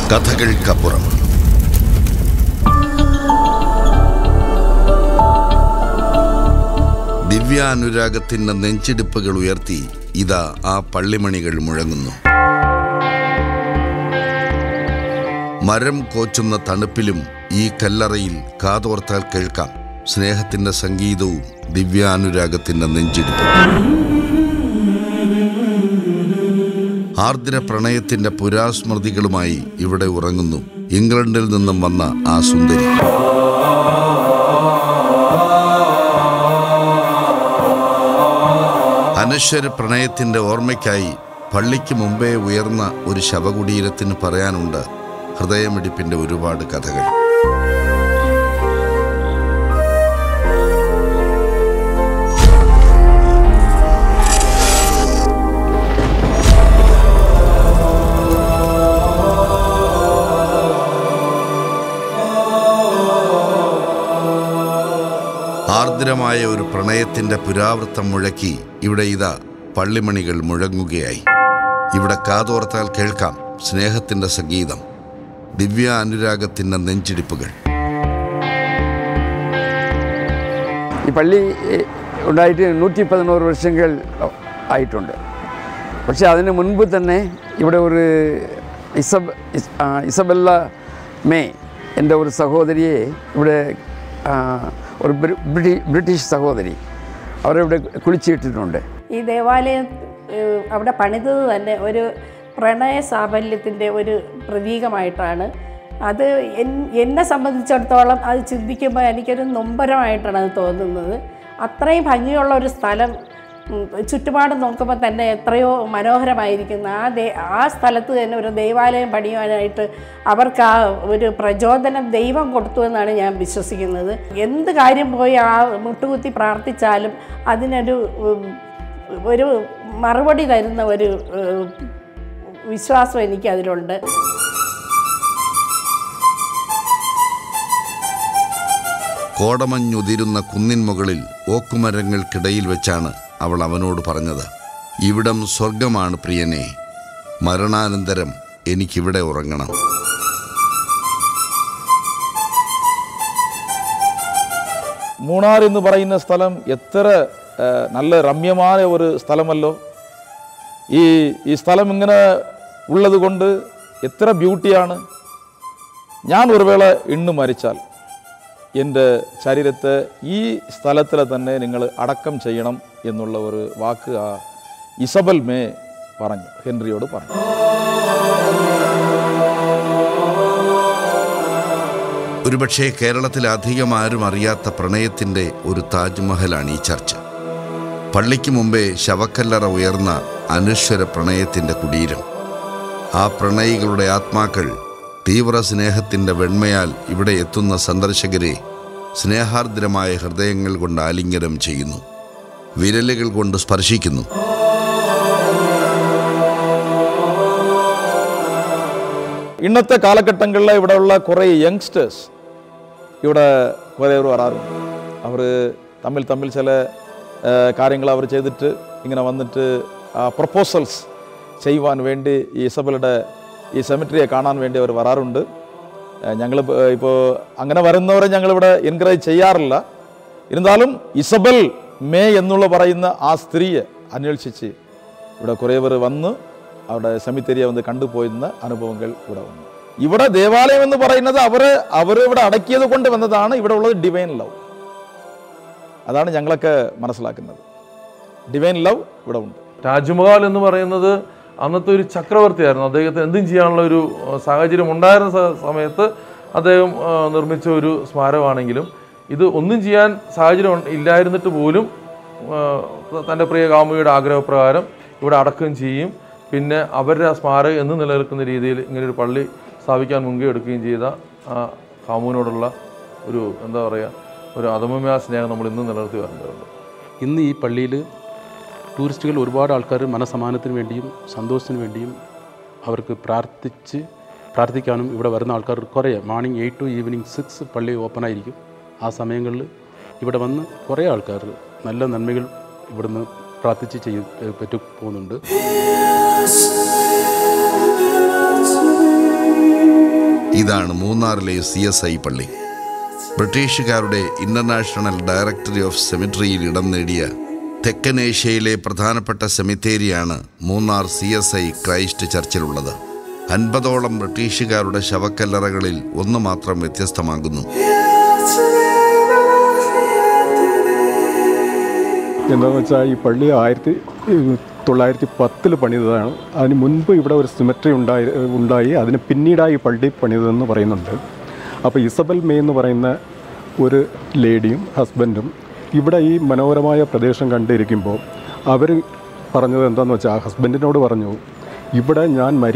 കഥകൾക്കപ്പുറം. ദിവ്യാനുരാഗത്തിന്റെ നെഞ്ചിടിപ്പുകൾ ഉയർത്തി ഇതാ ആ പള്ളിമണികൾ മുഴങ്ങുന്നു. മരം കോച്ചുന്ന തണുപ്പിലും ഈ കല്ലറയിൽ കാതോർത്താൽ കേൾക്കാം സ്നേഹത്തിന്റെ സംഗീതവും ദിവ്യാനുരാഗത്തിന്റെ നെഞ്ചിടിപ്പും. ആർദ്ര പ്രണയത്തിന്റെ പുരാസ്മൃതികളുമായി ഇവിടെ ഉറങ്ങുന്നു ഇംഗ്ലണ്ടിൽ നിന്നും വന്ന ആ സുന്ദരി. അനശ്വര പ്രണയത്തിന്റെ ഓർമ്മയ്ക്കായി പള്ളിക്ക് മുമ്പേ ഉയർന്ന ഒരു ശവകുടീരത്തിന് പറയാനുണ്ട് ഹൃദയമിടിപ്പിന്റെ ഒരുപാട് കഥകൾ. ആർദ്രമായ ഒരു പ്രണയത്തിന്റെ പുരാവൃത്തം മുഴക്കി ഇവിടെ ഇതാ പള്ളിമണികൾ മുഴങ്ങുകയായി. ഇവിടെ കാതോർത്താൽ കേൾക്കാം സ്നേഹത്തിന്റെ സംഗീതം, ദിവ്യ അനുരാഗത്തിന്റെ നെഞ്ചിടിപ്പുകൾ. ഈ പള്ളി ഉണ്ടായിട്ട് 111 വർഷങ്ങൾ ആയിട്ടുണ്ട്. പക്ഷേ അതിന് മുൻപ് തന്നെ ഇവിടെ ഒരു ഇസബെല്ല മേ എൻ്റെ ഒരു സഹോദരിയെ ഇവിടെ ഒരു ബ്രിട്ടീഷ് സഹോദരി അവരിവിടെ കുളിച്ചിട്ടിട്ടുണ്ട്. ഈ ദേവാലയം അവിടെ പണിതത് തന്നെ ഒരു പ്രണയ സാഫല്യത്തിൻ്റെ ഒരു പ്രതീകമായിട്ടാണ്. അത് എന്നെ സംബന്ധിച്ചിടത്തോളം അത് ചിന്തിക്കുമ്പോൾ എനിക്കൊരു നൊമ്പരമായിട്ടാണ് അത് തോന്നുന്നത്. അത്രയും ഭംഗിയുള്ള ഒരു സ്ഥലം ചുറ്റുപാട് നോക്കുമ്പോൾ തന്നെ എത്രയോ മനോഹരമായിരിക്കുന്നു. ആ സ്ഥലത്ത് തന്നെ ഒരു ദേവാലയം പണിയുവാനായിട്ട് അവർക്ക് ആ ഒരു പ്രചോദനം ദൈവം കൊടുത്തു എന്നാണ് ഞാൻ വിശ്വസിക്കുന്നത്. എന്ത് കാര്യം പോയി ആ മുട്ടുകുത്തി പ്രാർത്ഥിച്ചാലും അതിനൊരു മറുപടി തരുന്ന ഒരു വിശ്വാസം എനിക്ക് അതിലുണ്ട്. കോടമഞ്ഞുതിരുന്ന കുന്നിൻ മുകളിൽ ഓക്കുമരങ്ങൾക്കിടയിൽ വെച്ചാണ് അവൾ അവനോട് പറഞ്ഞത്, ഇവിടം സ്വർഗമാണ് പ്രിയനെ, മരണാനന്തരം എനിക്കിവിടെ ഉറങ്ങണം. മൂന്നാർ എന്ന് പറയുന്ന സ്ഥലം എത്ര നല്ല രമ്യമായ ഒരു സ്ഥലമല്ലോ. ഈ സ്ഥലം ഇങ്ങനെ ഉള്ളത് കൊണ്ട് എത്ര ബ്യൂട്ടിയാണ്. ഞാൻ ഒരു വേള ഇന്ന് മരിച്ചാൽ എൻ്റെ ശരീരത്തെ ഈ സ്ഥലത്തിൽ തന്നെ നിങ്ങൾ അടക്കം ചെയ്യണം എന്നുള്ള ഒരു വാക്ക് ആ ഇസബൽ മേ പറഞ്ഞു, ഹെൻറിയോട് പറഞ്ഞു. ഒരുപക്ഷെ കേരളത്തിൽ അധികം ആരും അറിയാത്ത പ്രണയത്തിൻ്റെ ഒരു താജ്മഹലാണ് ഈ ചർച്ച്. പള്ളിക്ക് മുമ്പേ ശവക്കല്ലറ ഉയർന്ന അനശ്വര പ്രണയത്തിൻ്റെ കുടീരം. ആ പ്രണയികളുടെ ആത്മാക്കൾ തീവ്ര സ്നേഹത്തിൻ്റെ വെണ്മയാൽ ഇവിടെ എത്തുന്ന സന്ദർശകരെ സ്നേഹാർദ്രമായ ഹൃദയങ്ങൾ കൊണ്ട് ആലിംഗനം ചെയ്യുന്നു, വിരലുകൾ കൊണ്ട് സ്പർശിക്കുന്നു. ഇന്നത്തെ കാലഘട്ടങ്ങളിൽ ഇവിടെയുള്ള കുറേ യങ്സ്റ്റേഴ്സ് ഇവിടെ കുറേ വരാറുണ്ട്. അവർ തമ്മിൽ ചില കാര്യങ്ങൾ അവർ ചെയ്തിട്ട് ഇങ്ങനെ വന്നിട്ട് പ്രൊപ്പോസൽസ് ചെയ്യുവാൻ വേണ്ടി ഈ ഇസബലുടെ ഈ സെമിട്രിയെ കാണാൻ വേണ്ടി അവർ വരാറുണ്ട്. ഞങ്ങൾ ഇപ്പോൾ അങ്ങനെ വരുന്നവരെ ഞങ്ങളിവിടെ എൻകറേജ് ചെയ്യാറില്ല. ഇരുന്നാലും ഇസബൽ മേ എന്നുള്ള പറയുന്ന ആ സ്ത്രീയെ അന്വേഷിച്ച് ഇവിടെ കുറേ പേർ വന്ന് അവിടെ സെമിത്തേരിയെ വന്ന് കണ്ടുപോയിരുന്ന അനുഭവങ്ങൾ ഇവിടെ വന്നു. ഇവിടെ ദേവാലയം എന്ന് പറയുന്നത് അവർ ഇവിടെ അടക്കിയത് കൊണ്ട് വന്നതാണ്. ഇവിടെ ഉള്ളത് ഡിവൈൻ ലവ്. അതാണ് ഞങ്ങളൊക്കെ മനസ്സിലാക്കുന്നത്. ഡിവൈൻ ലവ് ഇവിടെ ഉണ്ട്. താജ്മഹൽ എന്ന് പറയുന്നത് അന്നത്തെ ഒരു ചക്രവർത്തിയായിരുന്നു. അദ്ദേഹത്തിന് എന്തും ചെയ്യാനുള്ള ഒരു സാഹചര്യം ഉണ്ടായിരുന്ന സമയത്ത് അദ്ദേഹം നിർമ്മിച്ച ഒരു സ്മാരകമാണെങ്കിലും ഇത് ഒന്നും ചെയ്യാൻ സാഹചര്യം ഇല്ലായിരുന്നിട്ട് പോലും തൻ്റെ പ്രിയ കാമുകിയുടെ ആഗ്രഹപ്രകാരം ഇവിടെ അടക്കം ചെയ്യും. പിന്നെ അവരുടെ സ്മാരകം എന്ന് നിലനിൽക്കുന്ന രീതിയിൽ ഇങ്ങനൊരു പള്ളി സ്ഥാപിക്കാൻ മുൻകൈ എടുക്കുകയും ചെയ്ത കാമുവിനോടുള്ള ഒരു എന്താ പറയുക ഒരു അദമ്യമായ സ്നേഹം നമ്മൾ ഇന്നും നിലനിർത്തി വരുന്നുണ്ട്. ഇന്ന് ഈ പള്ളിയിൽ ടൂറിസ്റ്റുകൾ ഒരുപാട് ആൾക്കാർ മനസമാധാനത്തിന് വേണ്ടിയും സന്തോഷത്തിന് വേണ്ടിയും അവർക്ക് പ്രാർത്ഥിക്കാനും ഇവിടെ വരുന്ന ആൾക്കാർ കുറേ മോർണിംഗ് 8 to ഈവനിങ് 6 പള്ളി ഓപ്പണായിരിക്കും. ആ സമയങ്ങളിൽ ഇവിടെ വന്ന് കുറേ ആൾക്കാർ നല്ല നന്മകൾ ഇവിടുന്ന് പ്രാർത്ഥിച്ച് പോകുന്നുണ്ട്. ഇതാണ് മൂന്നാറിലെ CSI പള്ളി. ബ്രിട്ടീഷുകാരുടെ ഇന്റർനാഷണൽ ഡയറക്ടറി ഓഫ് സെമിട്രിയിൽ ഇടം നേടിയ തെക്കൻ ഏഷ്യയിലെ പ്രധാനപ്പെട്ട സെമിത്തേരിയാണ് മൂന്നാർ CSI ക്രൈസ്റ്റ് ചർച്ചിലുള്ളത്. 50ഓളം ബ്രിട്ടീഷുകാരുടെ ശവക്കല്ലറകളിൽ ഒന്ന് മാത്രം വ്യത്യസ്തമാകുന്നു. എന്താണെന്ന് വെച്ചാൽ ഈ പള്ളി 1910 പണിതതാണ്. അതിന് മുൻപ് ഇവിടെ ഒരു സിമെട്രി ഉണ്ടായി അതിന് പിന്നീടായി പള്ളി പണിതതെന്ന് പറയുന്നുണ്ട്. അപ്പോൾ ഇസബൽ മേ എന്ന് പറയുന്ന ഒരു ലേഡിയും ഹസ്ബൻഡും ഇവിടെ ഈ മനോഹരമായ പ്രദേശം കണ്ടിരിക്കുമ്പോൾ അവർ പറഞ്ഞത് എന്താണെന്ന് വെച്ചാൽ ഹസ്ബൻഡിനോട് പറഞ്ഞു, ഇവിടെ ഞാൻ